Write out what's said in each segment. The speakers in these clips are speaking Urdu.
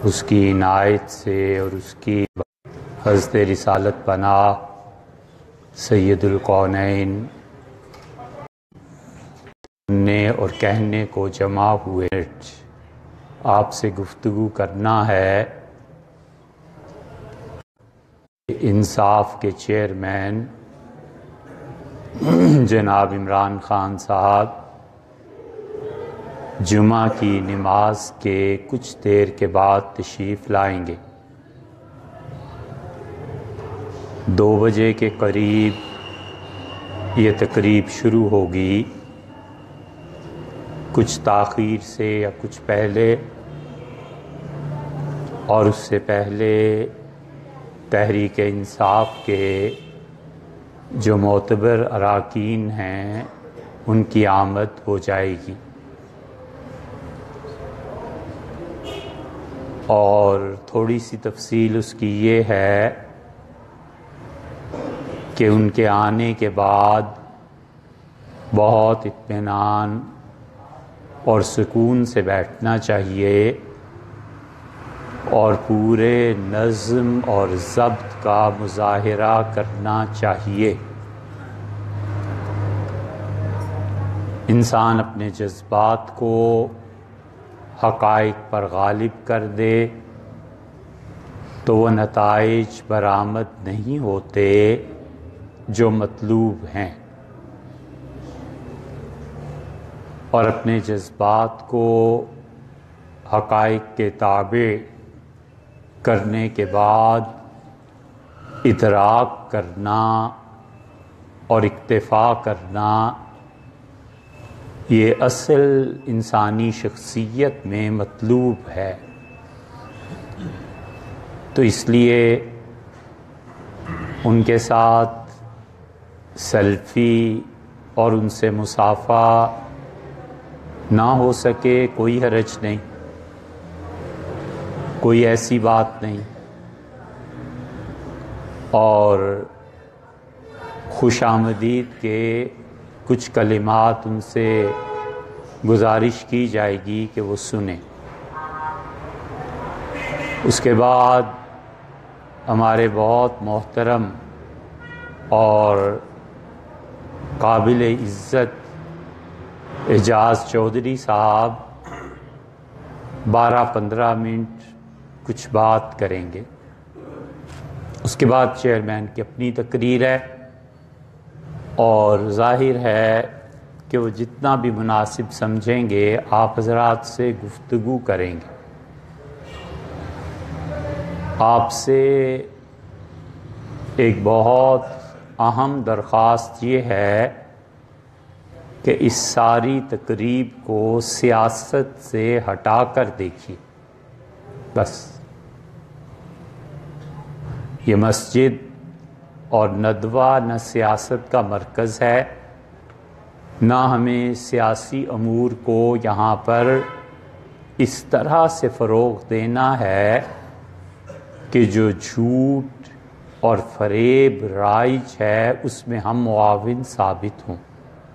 اس کی عنایت سے اور اس کی حضرت رسالت پناہ سید القونین سننے اور کہنے کو جمع ہوئے آپ سے گفتگو کرنا ہے انصاف کے چیئرمین جناب عمران خان صاحب جمعہ کی نماز کے کچھ دیر کے بعد تشریف لائیں گے۔ 2 بجے کے قریب یہ تقریب شروع ہوگی، کچھ تاخیر سے یا کچھ پہلے، اور اس سے پہلے تحریک انصاف کے جو معتبر اراکین ہیں ان کی آمد ہو جائے گی، اور تھوڑی سی تفصیل اس کی یہ ہے کہ ان کے آنے کے بعد بہت اطمینان اور سکون سے بیٹھنا چاہیے اور پورے نظم اور ضبط کا مظاہرہ کرنا چاہیے۔ انسان اپنے جذبات کو حقائق پر غالب کر دے تو وہ نتائج برآمد نہیں ہوتے جو مطلوب ہیں، اور اپنے جذبات کو حقائق کے تابع کرنے کے بعد ادراک کرنا اور اکتفا کرنا، یہ اصل انسانی شخصیت میں مطلوب ہے۔ تو اس لیے ان کے ساتھ سیلفی اور ان سے مصافحہ نہ ہو سکے کوئی حرج نہیں، کوئی ایسی بات نہیں، اور خوش آمدید کے کچھ کلمات ان سے گزارش کی جائے گی کہ وہ سنیں۔ اس کے بعد ہمارے بہت محترم اور قابل عزت اعجاز چودھری صاحب 12-15 منٹ کچھ بات کریں گے۔ اس کے بعد چیئرمین کی اپنی تقریر ہے، اور ظاہر ہے کہ وہ جتنا بھی مناسب سمجھیں گے آپ حضرات سے گفتگو کریں گے۔ آپ سے ایک بہت اہم درخواست یہ ہے کہ اس ساری تقریب کو سیاست سے ہٹا کر دیکھیے۔ بس یہ مسجد اور ندوہ نہ سیاست کا مرکز ہے، نہ ہمیں سیاسی امور کو یہاں پر اس طرح سے فروغ دینا ہے کہ جو جھوٹ اور فریب رائج ہے اس میں ہم معاون ثابت ہوں۔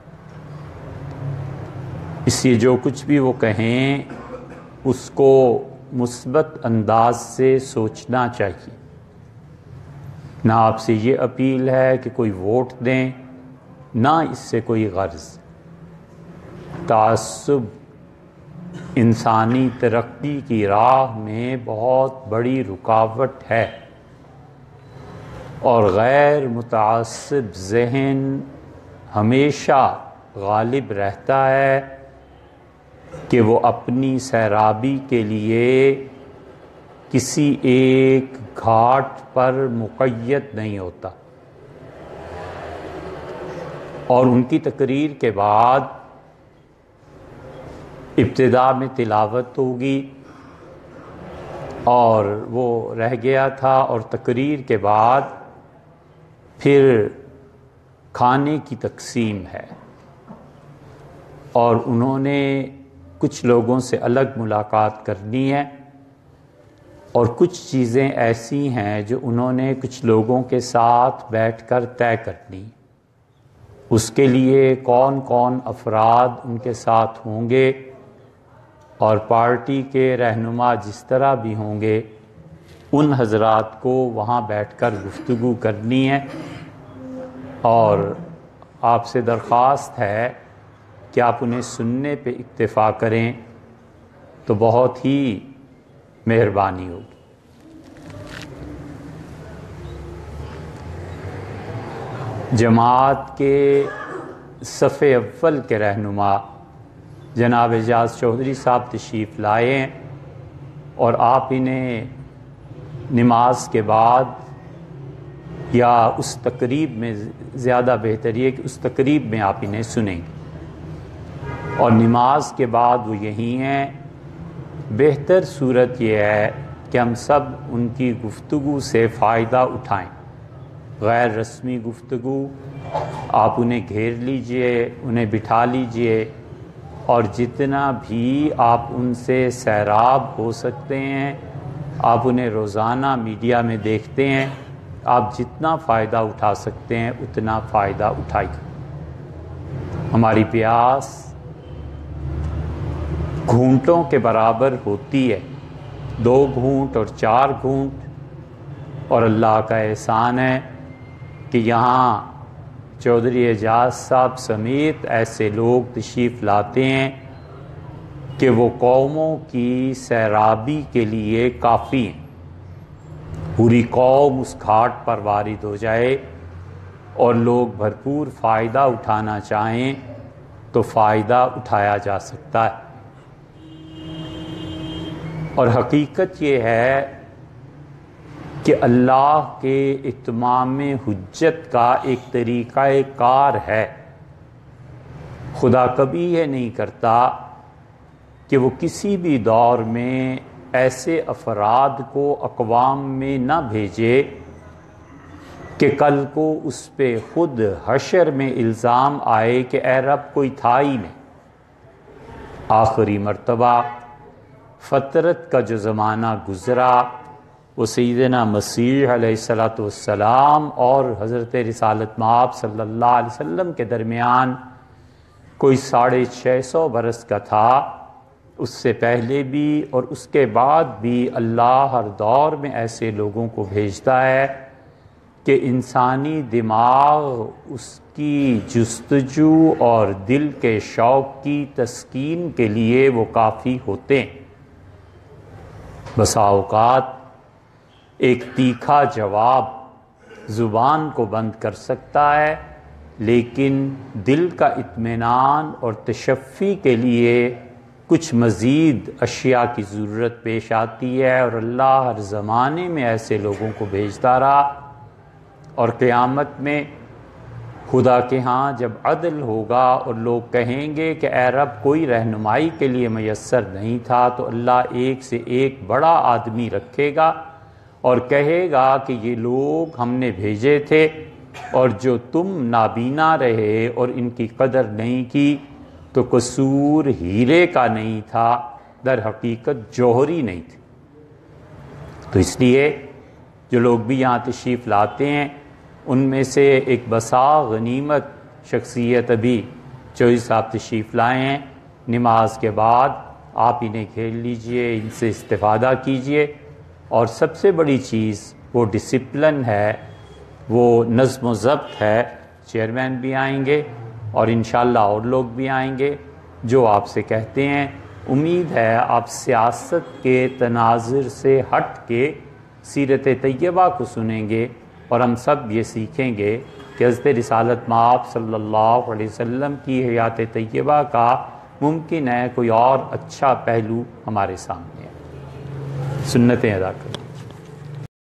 اس لیے جو کچھ بھی وہ کہیں اس کو مثبت انداز سے سوچنا چاہیے۔ نہ آپ سے یہ اپیل ہے کہ کوئی ووٹ دیں، نہ اس سے کوئی غرض۔ تعصب انسانی ترقی کی راہ میں بہت بڑی رکاوٹ ہے، اور غیر متعصب ذہن ہمیشہ غالب رہتا ہے کہ وہ اپنی سیرابی کے لیے کسی ایک گھاٹ پر مقید نہیں ہوتا۔ اور ان کی تقریر کے بعد ابتدا میں تلاوت ہوگی، اور وہ رہ گیا تھا، اور تقریر کے بعد پھر کھانے کی تقسیم ہے، اور انہوں نے کچھ لوگوں سے الگ ملاقات کرنی ہے، اور کچھ چیزیں ایسی ہیں جو انہوں نے کچھ لوگوں کے ساتھ بیٹھ کر طے کرنی۔ اس کے لیے کون کون افراد ان کے ساتھ ہوں گے اور پارٹی کے رہنما جس طرح بھی ہوں گے ان حضرات کو وہاں بیٹھ کر گفتگو کرنی ہے، اور آپ سے درخواست ہے کہ آپ انہیں سننے پہ اکتفا کریں تو بہت ہی مہربانی ہوگی۔ جماعت کے صف اول کے رہنما جناب اعجاز چودھری صاحب تشریف لائے ہیں، اور آپ انہیں نماز کے بعد یا اس تقریب میں، زیادہ بہتر یہ کہ اس تقریب میں آپ انہیں سنیں گے، اور نماز کے بعد وہ یہیں ہیں۔ بہتر صورت یہ ہے کہ ہم سب ان کی گفتگو سے فائدہ اٹھائیں، غیر رسمی گفتگو۔ آپ انہیں گھیر لیجئے، انہیں بٹھا لیجئے، اور جتنا بھی آپ ان سے سیراب ہو سکتے ہیں، آپ انہیں روزانہ میڈیا میں دیکھتے ہیں، آپ جتنا فائدہ اٹھا سکتے ہیں اتنا فائدہ اٹھائیے۔ ہماری پیاس گھونٹوں کے برابر ہوتی ہے، 2 گھونٹ اور 4 گھونٹ، اور اللہ کا احسان ہے کہ یہاں چودھری اعجاز صاحب سمیت ایسے لوگ تشریف لاتے ہیں کہ وہ قوموں کی سیرابی کے لیے کافی ہیں۔ پوری قوم اس گھاٹ پر وارد ہو جائے اور لوگ بھرپور فائدہ اٹھانا چاہیں تو فائدہ اٹھایا جا سکتا ہے۔ اور حقیقت یہ ہے کہ اللہ کے اتمام حجت کا ایک طریقہ کار ہے۔ خدا کبھی یہ نہیں کرتا کہ وہ کسی بھی دور میں ایسے افراد کو اقوام میں نہ بھیجے کہ کل کو اس پہ خود حشر میں الزام آئے کہ اے رب کوئی تھا ہی نہیں۔ آخری مرتبہ فطرت کا جو زمانہ گزرا وہ سیدنا مسیح علیہ السلام اور حضرت رسالت مآب صلی اللہ علیہ وسلم کے درمیان کوئی 650 برس کا تھا۔ اس سے پہلے بھی اور اس کے بعد بھی اللہ ہر دور میں ایسے لوگوں کو بھیجتا ہے کہ انسانی دماغ اس کی جستجو اور دل کے شوق کی تسکین کے لیے وہ کافی ہوتے ہیں۔ بسا اوقات ایک تیکھا جواب زبان کو بند کر سکتا ہے، لیکن دل کا اطمینان اور تشفی کے لیے کچھ مزید اشیاء کی ضرورت پیش آتی ہے، اور اللہ ہر زمانے میں ایسے لوگوں کو بھیجتا رہا۔ اور قیامت میں خدا کے ہاں جب عدل ہوگا اور لوگ کہیں گے کہ اے رب کوئی رہنمائی کے لیے میسر نہیں تھا، تو اللہ ایک سے ایک بڑا آدمی رکھے گا اور کہے گا کہ یہ لوگ ہم نے بھیجے تھے، اور جو تم نابینا رہے اور ان کی قدر نہیں کی تو قصور ہیرے کا نہیں تھا، در حقیقت جوہری نہیں تھی۔ تو اس لیے جو لوگ بھی یہاں تشریف لاتے ہیں ان میں سے ایک بسا غنیمت شخصیت ابھی چودھری صاحب تشریف لائے ہیں۔ نماز کے بعد آپ انہیں گھیر لیجئے، ان سے استفادہ کیجئے، اور سب سے بڑی چیز وہ ڈسپلن ہے، وہ نظم و ضبط ہے۔ چیئرمین بھی آئیں گے اور انشاءاللہ اور لوگ بھی آئیں گے جو آپ سے کہتے ہیں۔ امید ہے آپ سیاست کے تناظر سے ہٹ کے سیرت طیبہ کو سنیں گے، اور ہم سب یہ سیکھیں گے کہ حضرت رسالت مآب صلی اللہ علیہ وسلم کی حیات طیبہ کا ممکن ہے کوئی اور اچھا پہلو ہمارے سامنے ہے۔ سنتیں ادا کریں۔